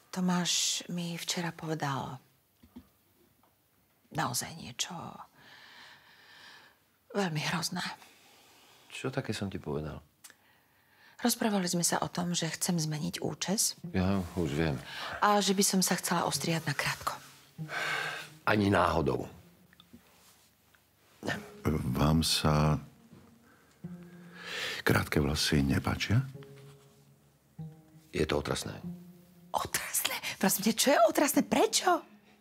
Tomáš mi včera povedal naozaj niečo veľmi hrozné. Čo také som ti povedal? Rozprávali sme sa o tom, že chcem zmeniť účes. Ja už viem. A že by som sa chcela ostriať na krátko. Ani náhodou. Vám sa krátke vlasy nepáčia? Je to otrasné. Otrasné? Prosím ťa, čo je otrasné? Prečo?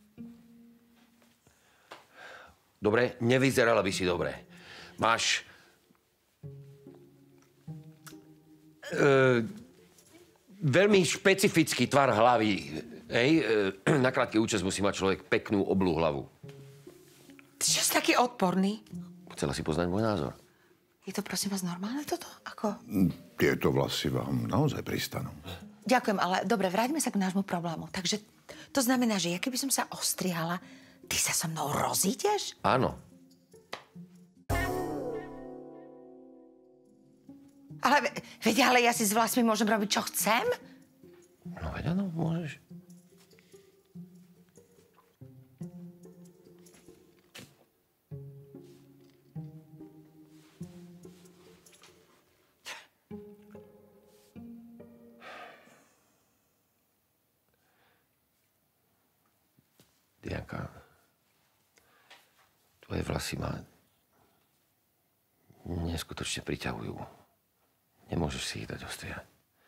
Dobre, nevyzerala by si dobre. Máš... veľmi špecifický tvar hlavy. Hej? Na krátky účes musí mať človek peknú oblú hlavu. Ty čo si taký odporný? Chcela si poznať môj názor? Je to prosím vás normálne toto? Ako? Tieto vlasy vám naozaj pristanú. Ďakujem, ale dobre, vráťme sa k nášmu problému. Takže to znamená, že ja keby som sa ostrihala, ty sa so mnou rozídeš? Áno. Ale ja si s vlasmi môžem robiť, čo chcem? No veď áno, môžeš. Dianka, tvoje vlasy ma neskutočne priťahujú. Nemôžeš si ich dať ostriať.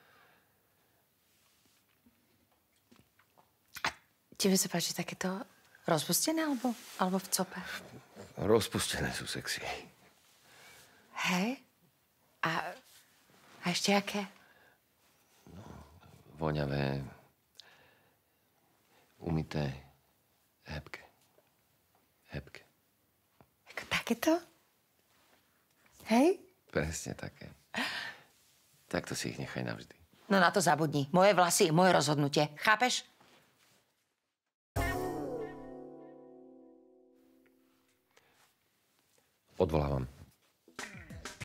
A tebe sa páči takéto rozpustené alebo v cope? Rozpustené sú sexy. Hej? A ešte aké? No, voňavé, umyté, hebké. Hebké. Ako takéto? Hej? Presne také. Takto si ich nechaj navždy. No na to zabudni. Moje vlasy, moje rozhodnutie. Chápeš? Odvolávam.